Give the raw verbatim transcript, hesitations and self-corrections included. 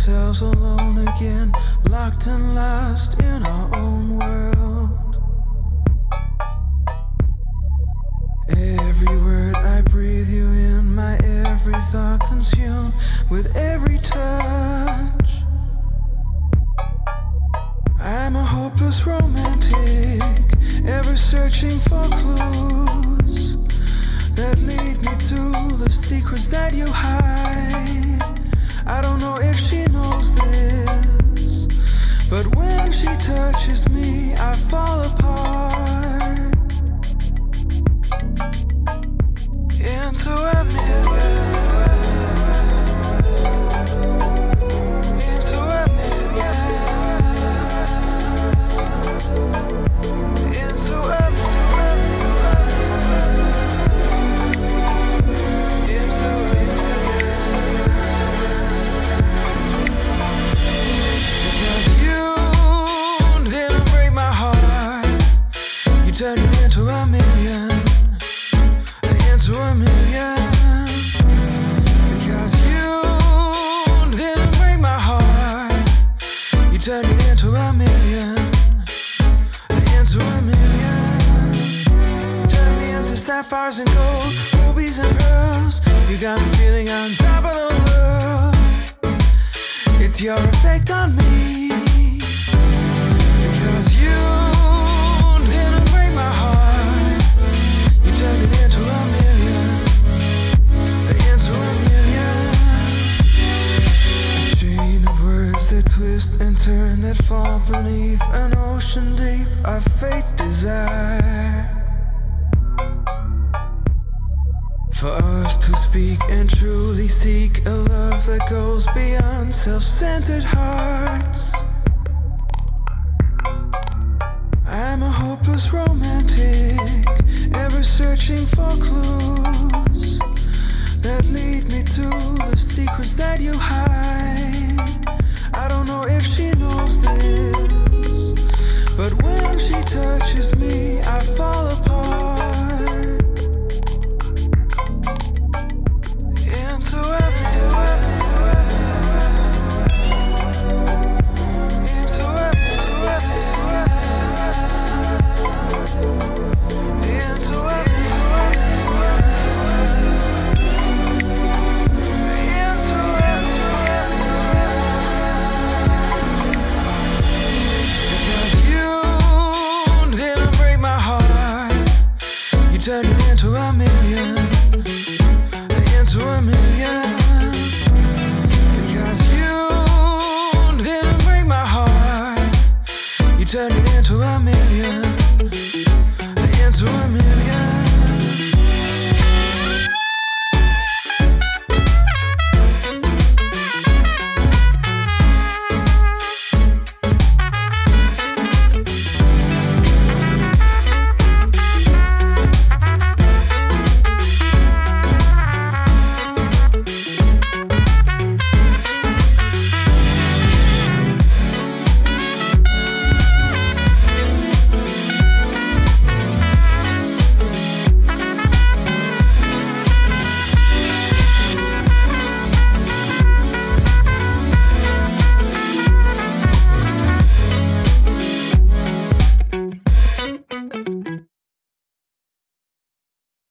ourselves alone again, locked and lost in our own world. Every word I breathe you in, my every thought consumed with every touch. I'm a hopeless romantic, ever searching for clues that lead me to the secrets that you hide. I don't know if she knows this, but when she touches me, I fall apart into a million. Turn me into a million, into a million. Because you didn't break my heart. You turned me into a million, into a million. Turned me into sapphires and gold, rubies and pearls. You got me feeling on top of the world. It's your effect on me. Because you turn it into a million, into a million. A chain of words that twist and turn, that fall beneath an ocean deep of faith desire. For us to speak and truly seek a love that goes beyond self-centered hearts. I'm a hopeless romantic, ever searching for clues that lead me to the secrets that you hide.